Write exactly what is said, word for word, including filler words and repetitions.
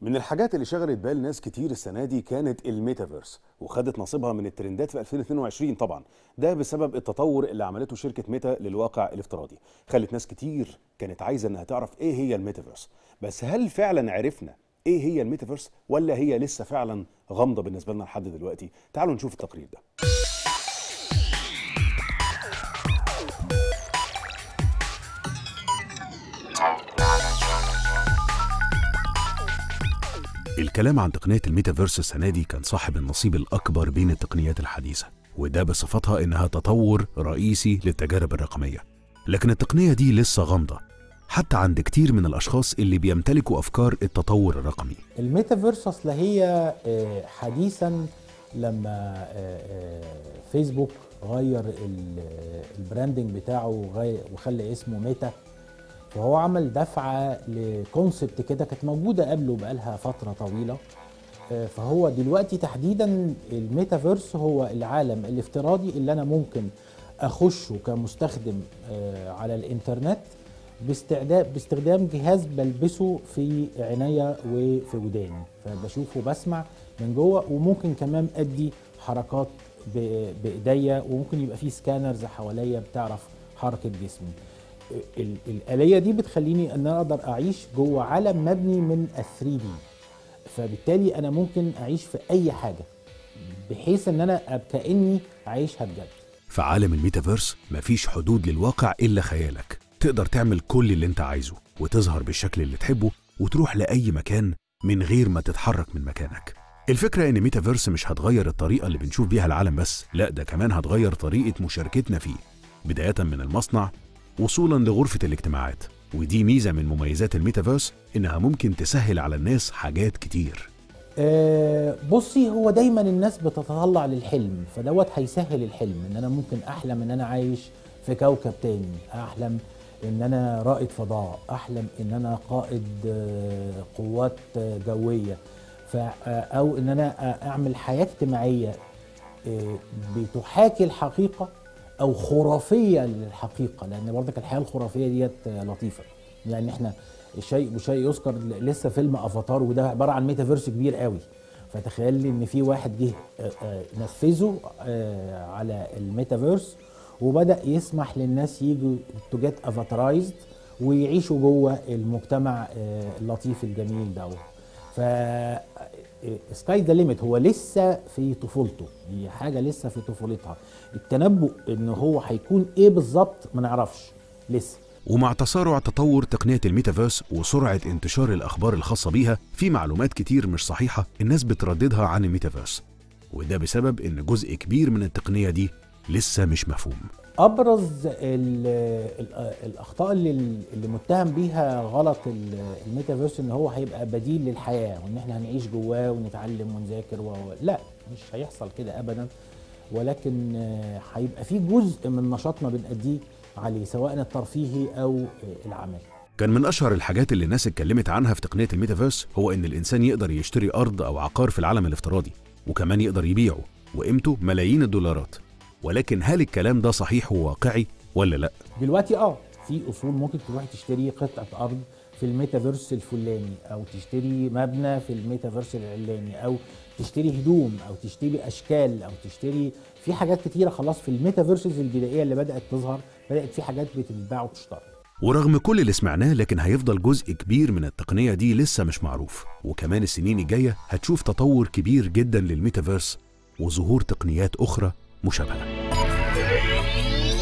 من الحاجات اللي شغلت بال ناس كتير السنة دي كانت الميتافيرس، وخدت نصيبها من الترندات في ألفين واتنين وعشرين طبعا. ده بسبب التطور اللي عملته شركة ميتا للواقع الافتراضي، خلت ناس كتير كانت عايزة انها تعرف ايه هي الميتافيرس. بس هل فعلا عرفنا ايه هي الميتافيرس ولا هي لسه فعلا غامضة بالنسبة لنا لحد دلوقتي؟ تعالوا نشوف التقرير ده. الكلام عن تقنية الميتافيرس السنة دي كان صاحب النصيب الأكبر بين التقنيات الحديثة، وده بصفتها إنها تطور رئيسي للتجارب الرقمية. لكن التقنية دي لسه غامضة حتى عند كتير من الأشخاص اللي بيمتلكوا أفكار التطور الرقمي. الميتافيرس أصل هي حديثا لما فيسبوك غير البراندنج بتاعه وخلى اسمه ميتا، فهو عمل دفعة لكونسبت كده كانت موجودة قبله بقالها فترة طويلة. فهو دلوقتي تحديدا الميتافيرس هو العالم الافتراضي اللي أنا ممكن أخشه كمستخدم على الإنترنت باستخدام جهاز بلبسه في عينيا وفي وداني، فبشوفه وبسمع من جوه، وممكن كمان أدي حركات بإيديا، وممكن يبقى فيه سكانرز حواليا بتعرف حركة جسمي. الآلية دي بتخليني ان انا اقدر اعيش جوه عالم مبني من ثري دي، فبالتالي انا ممكن اعيش في اي حاجة بحيث ان انا كأني عايشها بجد. في عالم الميتافيرس مفيش حدود للواقع الا خيالك، تقدر تعمل كل اللي انت عايزه وتظهر بالشكل اللي تحبه وتروح لأي مكان من غير ما تتحرك من مكانك. الفكرة ان ميتافيرس مش هتغير الطريقة اللي بنشوف بيها العالم بس، لا ده كمان هتغير طريقة مشاركتنا فيه، بداية من المصنع وصولا لغرفة الاجتماعات. ودي ميزة من مميزات الميتافيرس، انها ممكن تسهل على الناس حاجات كتير. أه بصي، هو دايما الناس بتتطلع للحلم، فدوت هيسهل الحلم ان انا ممكن احلم ان انا عايش في كوكب تاني، احلم ان انا رائد فضاء، احلم ان انا قائد قوات جوية، او ان انا اعمل حياة اجتماعية بتحاكي الحقيقة او خرافيه للحقيقه، لان برضك الحياه الخرافيه ديت لطيفه. يعني احنا الشيء بشيء يذكر، لسه فيلم افاتار وده عباره عن ميتافيرس كبير قوي، فتخيل لي ان في واحد جه نفذه على الميتافيرس وبدا يسمح للناس يجوا تو جيت افاترايزد ويعيشوا جوه المجتمع اللطيف الجميل ده. ف سكاي ذا ليميت هو لسه في طفولته، هي حاجه لسه في طفولتها. التنبؤ ان هو هيكون ايه بالظبط ما نعرفش لسه. ومع تسارع تطور تقنية الميتافيرس وسرعة انتشار الأخبار الخاصة بيها، في معلومات كتير مش صحيحة الناس بترددها عن الميتافيرس، وده بسبب ان جزء كبير من التقنية دي لسه مش مفهوم. ابرز ال ال الاخطاء اللي, اللي متهم بيها غلط الميتافيرس ان هو هيبقى بديل للحياه، وان احنا هنعيش جواه ونتعلم ونذاكر و... لا، مش هيحصل كده ابدا، ولكن هيبقى في جزء من نشاطنا بنأديه عليه، سواء الترفيهي او العملي. كان من اشهر الحاجات اللي الناس اتكلمت عنها في تقنية الميتافيرس هو ان الانسان يقدر يشتري ارض او عقار في العالم الافتراضي، وكمان يقدر يبيعه وقيمته ملايين الدولارات. ولكن هل الكلام ده صحيح وواقعي ولا لا؟ دلوقتي اه في اصول ممكن تروح تشتري قطعه ارض في الميتافيرس الفلاني، او تشتري مبنى في الميتافيرس العلاني، او تشتري هدوم، او تشتري اشكال، او تشتري في حاجات كتيره خلاص في الميتافيرسز البدائيه اللي بدات تظهر، بدات في حاجات بتتباع وتشترى. ورغم كل اللي سمعناه، لكن هيفضل جزء كبير من التقنيه دي لسه مش معروف، وكمان السنين الجايه هتشوف تطور كبير جدا للميتافيرس وظهور تقنيات اخرى مشابهه.